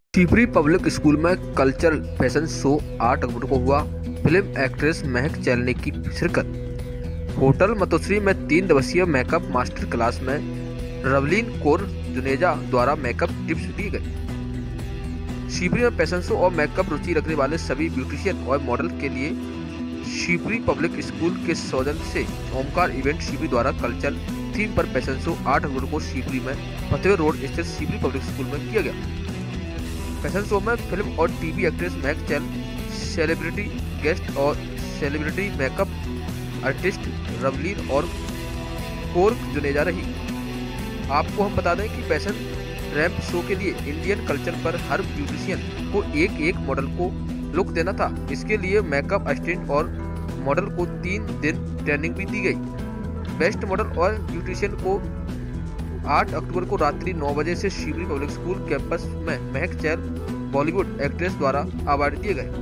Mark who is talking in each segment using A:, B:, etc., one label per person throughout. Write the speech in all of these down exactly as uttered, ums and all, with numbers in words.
A: Shivpuri public school में cultural fashion show आठ अक्टूबर को हुआ। फिल्म एक्ट्रेस महक चहल ने की शिरकत। होटल मतोश्री में तीन दिवसीय मेकअप मास्टर क्लास में रवलीन कौर जुनेजा द्वारा मेकअप टिप्स दी गई। शिवपुरी में फैशन शो और मेकअप रुचि रखने वाले सभी ब्यूटिशियन और मॉडल के लिए शिवपुरी पब्लिक स्कूल के सौजन्य से ओमकार इवेंट शिवपुरी द्वारा कल्चरल थीम पर फैशन शो आठ अक्टूबर को शिवपुरी में फतेह रोड स्थित शिवपुरी पब्लिक स्कूल में किया गया। फैशन शो में फिल्म और TV actress Mahak Chahal, celebrity guest और सेलिब्रिटी मेकअप आर्टिस्ट रवलीन और कौर जुनेजा रही। आपको हम बता दें कि फैशन रैंप शो के लिए इंडियन कल्चर पर हर ब्यूटिशियन को एक एक मॉडल को लुक देना था। इसके लिए मेकअप असिस्टेंट और मॉडल को तीन दिन ट्रेनिंग भी दी गई। बेस्ट मॉडल और ब्यूटिशियन को आठ अक्टूबर को रात्रि नौ बजे से शिवपुरी पब्लिक स्कूल कैंपस में महक चहल बॉलीवुड एक्ट्रेस द्वारा अवार्ड दिए गए।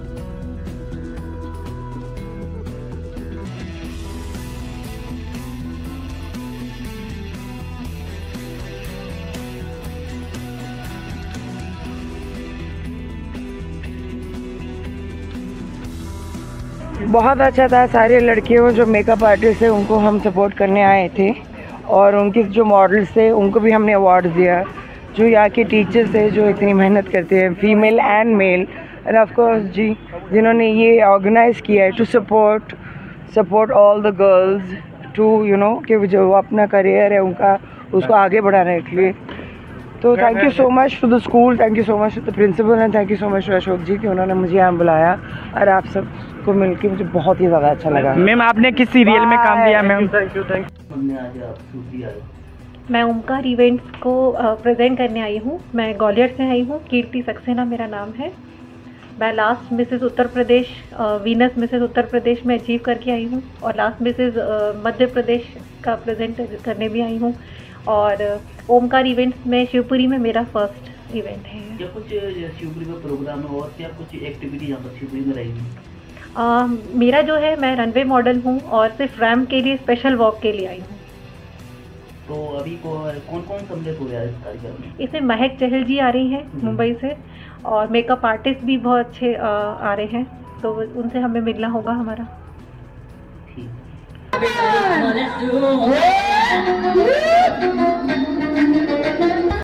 B: बहुत अच्छा था। सारे लड़कियों जो मेकअप आर्टिस्ट है उनको हम सपोर्ट करने आए थे और उनके जो मॉडल्स थे उनको भी हमने अवार्ड दिया। जो यहाँ के टीचर्स है जो इतनी मेहनत करते हैं, female and male, and of course जी जिन्होंने ये ऑर्गेनाइज किया है to support support all the girls to you know कि जो अपना करियर है उनका उसको आगे बढ़ाने के लिए। तो thank you so much to the school, thank you so much to the principal and thank you so much to Ashok ji कि उन्होंने मुझे यहाँ बुलाया और आप सबको मिलके मुझे बहुत ही ज़्यादा अच्छा लगा।
C: मैम आपने किस सीरियल में काम किया ma'am?
B: Thank you thank
D: you. मैं ओमकार इवेंट्स को प्रेजेंट करने आई हूँ। मैं ग्वालियर से आई हूँ। कीर्ति सक्सेना मेरा नाम है। मैं last Mrs Uttar Pradesh Venus Mrs Uttar Pradesh में अचीव करके आई हूँ और लास्ट मिसेस मध्य प्रदेश का प्रेजेंट करने भी आई हूँ। और ओमकार इवेंट्स में शिवपुरी में मेरा फर्स्ट इवेंट है।
E: क्या कुछ शिवपुरी में प्रोग्राम है और क्या कुछ एक्टिविटी यहाँ पर शिवपुरी में रहेगी?
D: आ, मेरा जो है मैं रनवे मॉडल हूँ और सिर्फ रैम्प के लिए स्पेशल वॉक के लिए आई हूँ।
E: तो अभी को, कौन कौन सम्मिलित हो रहा है इस कार्यक्रम में?
D: इसमें महक चहल जी आ रही हैं मुंबई से और मेकअप आर्टिस्ट भी बहुत अच्छे आ, आ रहे हैं, तो उनसे हमें मिलना होगा हमारा।
E: ठीक।